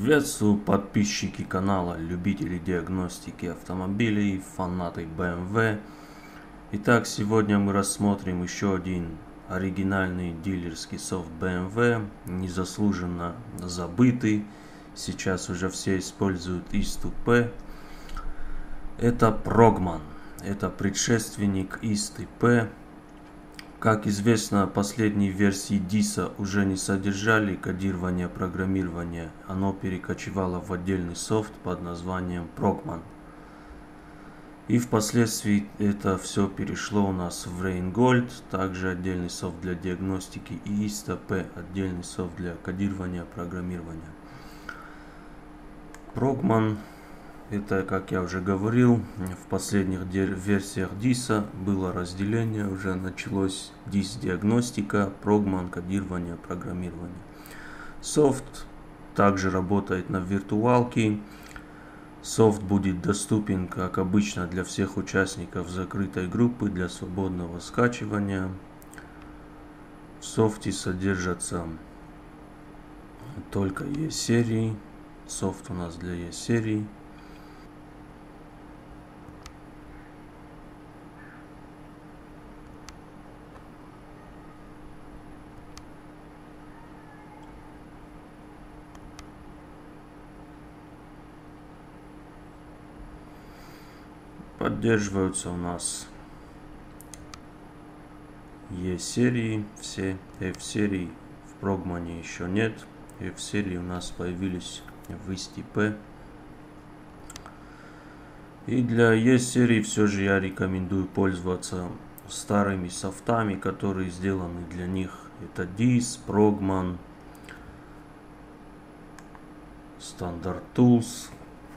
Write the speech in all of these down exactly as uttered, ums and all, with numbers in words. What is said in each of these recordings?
Приветствую подписчики канала, любители диагностики автомобилей, фанаты бэ эм вэ. Итак, сегодня мы рассмотрим еще один оригинальный дилерский софт бэ эм вэ, незаслуженно забытый. Сейчас уже все используют Исту P. Это Progman, это предшественник Исты P. Как известно, последние версии диса уже не содержали кодирование программирования. Оно перекочевало в отдельный софт под названием Progman. И впоследствии это все перешло у нас в Rheingold, также отдельный софт для диагностики, и Ista P, отдельный софт для кодирования программирования. Progman, это, как я уже говорил, в последних версиях диса было разделение, уже началось дис-диагностика, Progman, кодирование, программирование. Софт также работает на виртуалке. Софт будет доступен, как обычно, для всех участников закрытой группы для свободного скачивания. В софте содержатся только E-серии. Софт у нас для E-серии. Поддерживаются у нас E-серии, все F-серии в Progman еще нет. F-серии у нас появились в Исте P. И для E-серии все же я рекомендую пользоваться старыми софтами, которые сделаны для них. Это дис, Progman, Standard Tools.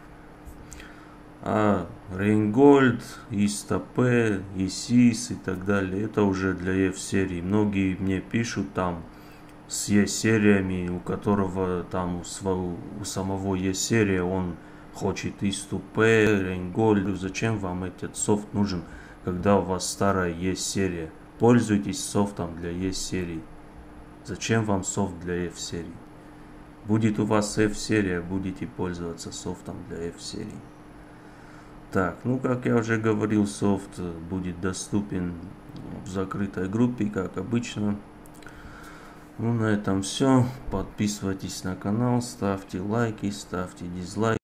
А Rheingold, Ista P, и сис и так далее, это уже для F-серии. Многие мне пишут там с E-сериями, у которого там у, своего, у самого E-серия он хочет Ista P, Rheingold. Зачем вам этот софт нужен, когда у вас старая E-серия? Пользуйтесь софтом для E-серии. Зачем вам софт для F-серии? Будет у вас F-серия, будете пользоваться софтом для F-серии. Так, ну как я уже говорил, софт будет доступен в закрытой группе, как обычно. Ну на этом все. Подписывайтесь на канал, ставьте лайки, ставьте дизлайки.